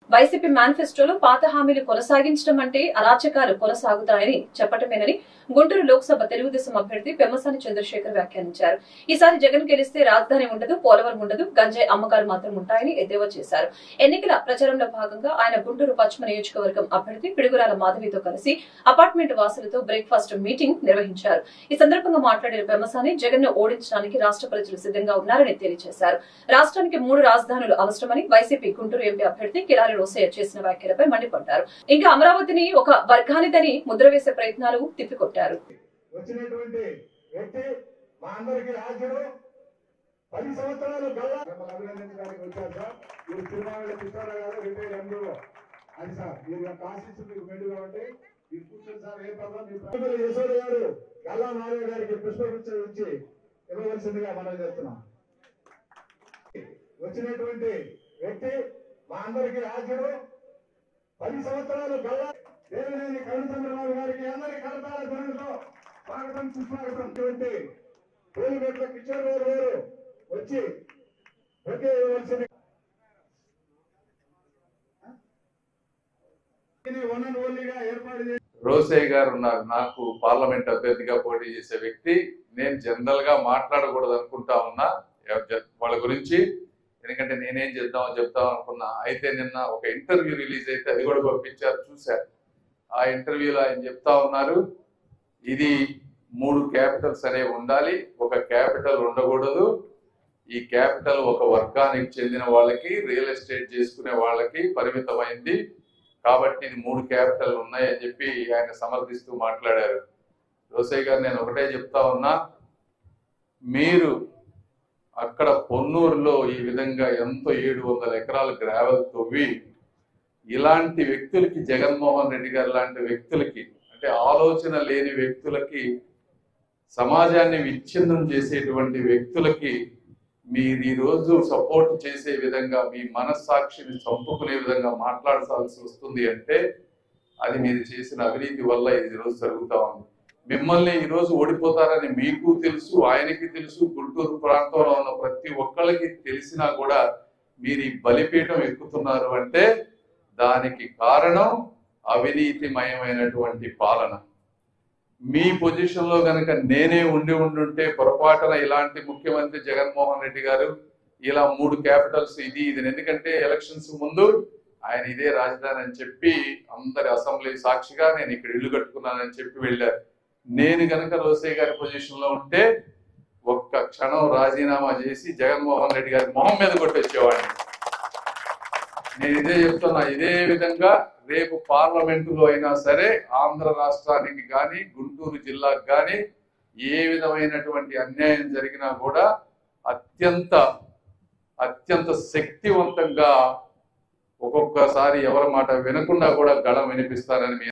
YCP మేనిఫెస్టోలో పాత హామీలు కొనసాగించడం అంటే అరాచకాలు కొనసాగుతాయని చెప్పటమేనని గుంటూరు లోక్సభ తెలుగుదేశం అభ్యర్థి పెమ్మసాని చంద్రశేఖర్ వ్యాఖ్యానించారు. ఈసారి జగన్ గెలిస్తే రాజధాని ఉండదు, పోలవరం ఉండదు, గంజాయి అమ్మకాలు మాత్రం ఉంటాయని ఎద్దేవా చేశారు. ఎన్నికల ప్రచారంలో భాగంగా ఆయన గుంటూరు పశ్చిమ నియోజకవర్గం అభ్యర్థి పిడుగురాల మాధవితో కలిసి అపార్ట్మెంట్ వాసులతో బ్రేక్ఫాస్ట్ మీటింగ్ నిర్వహించారు. ఈ సందర్భంగా మాట్లాడిన పెమ్మసాని జగన్ ను ఓడించడానికి రాష్ట్ర ప్రజలు సిద్దంగా ఉన్నారని తెలియజేశారు. రాష్ట్రానికి 3 రాజధానులు అవసరమని వైసీపీ గుంటూరు ఎంపీ అభ్యర్థి కిలారి రోసయ్య చేసిన వ్యాఖ్యలపై మండిపడ్డారు. ఇంకా అమరావతిని ఒక వర్గానిదని ముద్ర వేసే ప్రయత్నాలు తిప్పికొట్టారు. వచ్చినటువంటి వ్యక్తి మా అందరికీ రాజుడు 10 సంవత్సరాలు గల్లా దేవినేని కరుణచంద్రబాబు గారికి అందరి కరతాల ధ్వనులతో స్వాగతం సుస్వాగతం. తోలుగట్ల కిషోర్ గారు వచ్చి ఒకే ఇవ్వాల్సింది ఏర్పాటు చేసి రోసయ్య గారు ఉన్నారు. నాకు పార్లమెంట్ అభ్యర్థిగా పోటీ చేసే వ్యక్తి. నేను జనరల్ గా మాట్లాడకూడదు అనుకుంటా ఉన్నా వాళ్ళ గురించి, ఎందుకంటే నేనేం చెప్తాం అనుకున్నా. అయితే నిన్న ఒక ఇంటర్వ్యూ రిలీజ్ అయితే అది కూడా పంపించారు, చూశారు. ఆ ఇంటర్వ్యూలో ఆయన చెప్తా ఉన్నారు, ఇది 3 క్యాపిటల్స్ అనేవి ఉండాలి, ఒక క్యాపిటల్ ఉండకూడదు. ఈ క్యాపిటల్ ఒక వర్గానికి చెందిన వాళ్ళకి, రియల్ ఎస్టేట్ చేసుకునే వాళ్ళకి పరిమితమైంది కాబట్టి ఇది 3 క్యాపిటల్ ఉన్నాయని చెప్పి ఆయన సమర్థిస్తూ మాట్లాడారు. రోసయ్య గారు, నేను ఒకటే చెప్తా ఉన్నా, మీరు అక్కడ పొన్నూరులో ఈ విధంగా ఎంతో 700 ఎకరాల గ్రావెల్ తవ్వి ఇలాంటి వ్యక్తులకి, జగన్మోహన్ రెడ్డి గారు లాంటి వ్యక్తులకి, అంటే ఆలోచన లేని వ్యక్తులకి, సమాజాన్ని విచ్ఛిన్నం చేసేటువంటి వ్యక్తులకి మీరు ఈరోజు సపోర్ట్ చేసే విధంగా, మీ మనస్సాక్షిని చంపుకునే విధంగా మాట్లాడాల్సి వస్తుంది అంటే అది మీరు చేసిన అవినీతి వల్ల ఇది రోజు జరుగుతా ఉంది. మిమ్మల్ని ఈరోజు ఓడిపోతారని మీకు తెలుసు, ఆయనకి తెలుసు, గుంటూరు ప్రాంతంలో ఉన్న ప్రతి ఒక్కళ్ళకి తెలిసినా కూడా మీరు ఈ బలిపీఠం ఎక్కుతున్నారు అంటే దానికి కారణం అవినీతిమయమైనటువంటి పాలన. మీ పొజిషన్ లో కనుక నేనే ఉండుంటే పొరపాటున ఇలాంటి ముఖ్యమంత్రి జగన్మోహన్ రెడ్డి గారు ఇలా 3 క్యాపిటల్స్ ఇది ఎందుకంటే ఎలక్షన్స్ ముందు ఆయన ఇదే రాజధాని అని చెప్పి అందరి అసెంబ్లీ సాక్షిగా నేను ఇక్కడ ఇల్లు కట్టుకున్నానని చెప్పి వెళ్ళారు. నేను కనుక రోసయ్య గారి పొజిషన్ లో ఉంటే ఒక్క క్షణం రాజీనామా చేసి జగన్మోహన్ రెడ్డి గారి మొహం మీద కొట్టొచ్చేవాడిని. నేను ఇదే చెప్తున్నా. ఇదే విధంగా రేపు పార్లమెంటులో అయినా సరే ఆంధ్ర రాష్ట్రానికి కానీ గుంటూరు జిల్లాకు కానీ ఏ విధమైనటువంటి అన్యాయం జరిగినా కూడా అత్యంత శక్తివంతంగా ఒక్కొక్కసారి ఎవరి మాట వినకుండా కూడా గళం వినిపిస్తారని